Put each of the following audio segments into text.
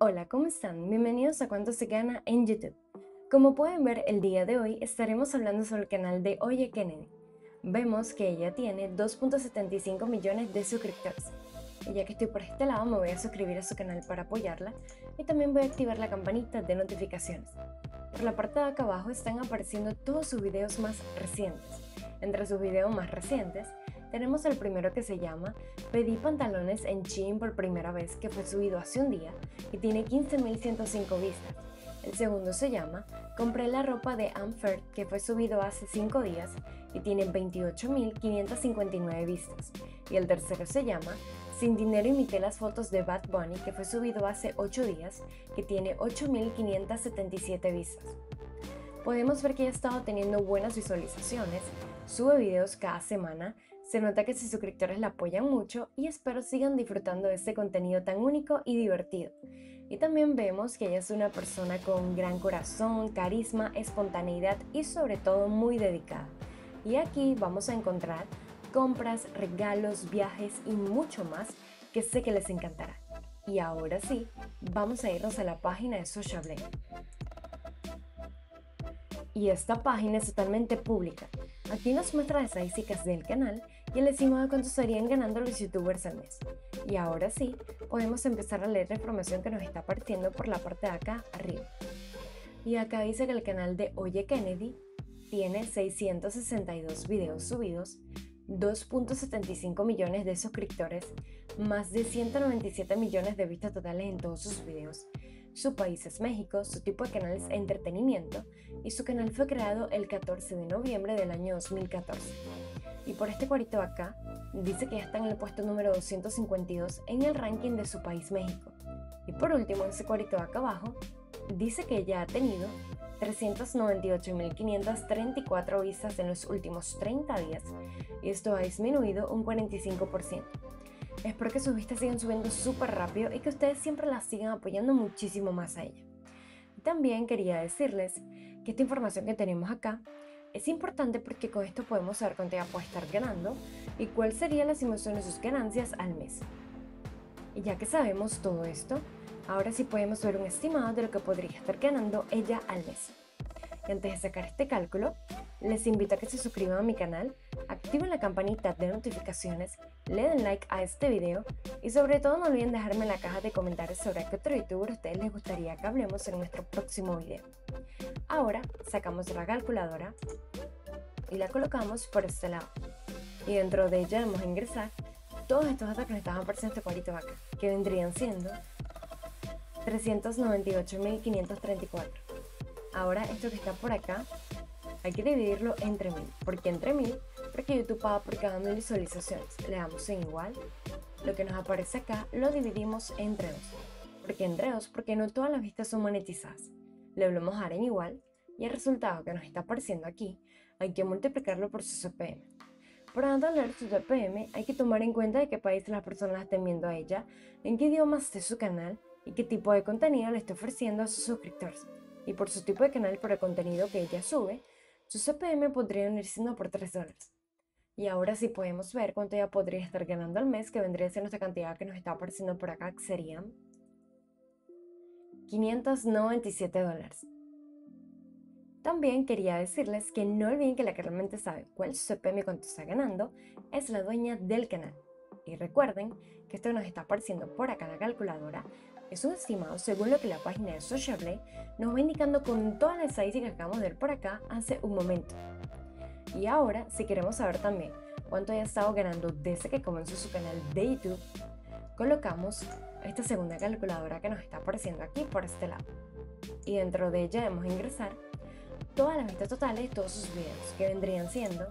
Hola, ¿cómo están? Bienvenidos a Cuánto se gana en YouTube. Como pueden ver, el día de hoy estaremos hablando sobre el canal de Oye Kennedy. Vemos que ella tiene 2.75 millones de suscriptores. Y ya que estoy por este lado, me voy a suscribir a su canal para apoyarla y también voy a activar la campanita de notificaciones. Por la parte de acá abajo están apareciendo todos sus videos más recientes. Entre sus videos más recientes tenemos el primero que se llama Pedí pantalones en Shein por primera vez, que fue subido hace un día y tiene 15.105 vistas. El segundo se llama Compré la ropa de Amfer, que fue subido hace 5 días y tiene 28.559 vistas. Y el tercero se llama Sin dinero imité las fotos de Bad Bunny, que fue subido hace 8 días, que tiene 8.577 vistas. Podemos ver que ella ha estado teniendo buenas visualizaciones, sube videos cada semana, se nota que sus suscriptores la apoyan mucho y espero sigan disfrutando de este contenido tan único y divertido. Y también vemos que ella es una persona con gran corazón, carisma, espontaneidad y sobre todo muy dedicada. Y aquí vamos a encontrar compras, regalos, viajes y mucho más que sé que les encantará. Y ahora sí, vamos a irnos a la página de Sociable. Y esta página es totalmente pública. Aquí nos muestra las estadísticas del canal y el estimado de cuánto estarían ganando los youtubers al mes. Y ahora sí, podemos empezar a leer la información que nos está apareciendo por la parte de acá arriba. Y acá dice que el canal de Oye Kennedy tiene 662 videos subidos, 2.75 millones de suscriptores, más de 197 millones de vistas totales en todos sus videos. Su país es México, su tipo de canal es entretenimiento y su canal fue creado el 14 de noviembre del año 2014. Y por este cuadrito acá, dice que ya está en el puesto número 252 en el ranking de su país México. Y por último, en ese cuadrito acá abajo, dice que ya ha tenido 398.534 vistas en los últimos 30 días y esto ha disminuido un 45%. Espero que sus vistas sigan subiendo súper rápido y que ustedes siempre la sigan apoyando muchísimo más a ella. También quería decirles que esta información que tenemos acá es importante porque con esto podemos saber cuánto ella puede estar ganando y cuál sería la estimación de sus ganancias al mes. Y ya que sabemos todo esto, ahora sí podemos ver un estimado de lo que podría estar ganando ella al mes. Y antes de sacar este cálculo, les invito a que se suscriban a mi canal, activen la campanita de notificaciones, le den like a este video y sobre todo no olviden dejarme en la caja de comentarios sobre qué otro youtuber a ustedes les gustaría que hablemos en nuestro próximo video. Ahora sacamos la calculadora y la colocamos por este lado. Y dentro de ella vamos a ingresar todos estos datos que nos estaban apareciendo en este cuadrito de acá, que vendrían siendo 398.534. Ahora esto que está por acá hay que dividirlo entre 1000. ¿Por qué entre 1000? Porque YouTube paga por cada 1000 visualizaciones. Le damos en igual. Lo que nos aparece acá lo dividimos entre 2. ¿Por qué entre 2? Porque no todas las vistas son monetizadas. Le volvemos a dar en igual y el resultado que nos está apareciendo aquí hay que multiplicarlo por su CPM. Para entender su CPM hay que tomar en cuenta de qué país las personas estén viendo a ella, en qué idioma esté su canal y qué tipo de contenido le está ofreciendo a sus suscriptores. Y por su tipo de canal, por el contenido que ella sube, su CPM podría ir siendo por $3. Y ahora sí podemos ver cuánto ella podría estar ganando al mes, que vendría siendo esta cantidad que nos está apareciendo por acá, que serían $597. También quería decirles que no olviden que la que realmente sabe cuál es su CPM y cuánto está ganando es la dueña del canal. Y recuerden que esto nos está apareciendo por acá en la calculadora. Es un estimado según lo que la página de Sociable nos va indicando con todas las estadísticas que acabamos de ver por acá hace un momento. Y ahora, si queremos saber también cuánto haya estado ganando desde que comenzó su canal de YouTube, colocamos esta segunda calculadora que nos está apareciendo aquí por este lado. Y dentro de ella debemos ingresar todas las vistas totales de todos sus videos, que vendrían siendo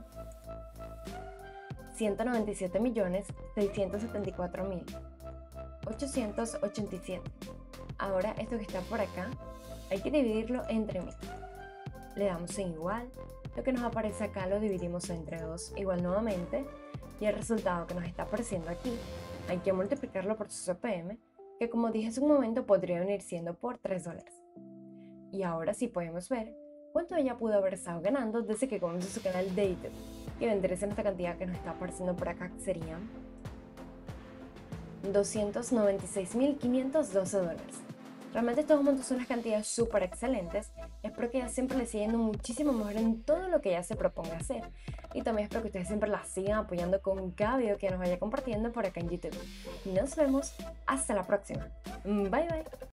197.674.887. Ahora esto que está por acá hay que dividirlo entre 1000. Le damos en igual, lo que nos aparece acá lo dividimos entre 2 igual nuevamente y el resultado que nos está apareciendo aquí hay que multiplicarlo por su CPM, que como dije hace un momento podría venir siendo por $3. Y ahora sí podemos ver cuánto ella pudo haber estado ganando desde que comenzó su canal de YouTube, que vendría siendo esta cantidad que nos está apareciendo por acá, que serían $296.512. Realmente estos montos son unas cantidades súper excelentes. Espero que ella siempre le siga yendo muchísimo mejor en todo lo que ella se proponga hacer. Y también espero que ustedes siempre la sigan apoyando con cada video que nos vaya compartiendo por acá en YouTube. Nos vemos hasta la próxima. Bye bye.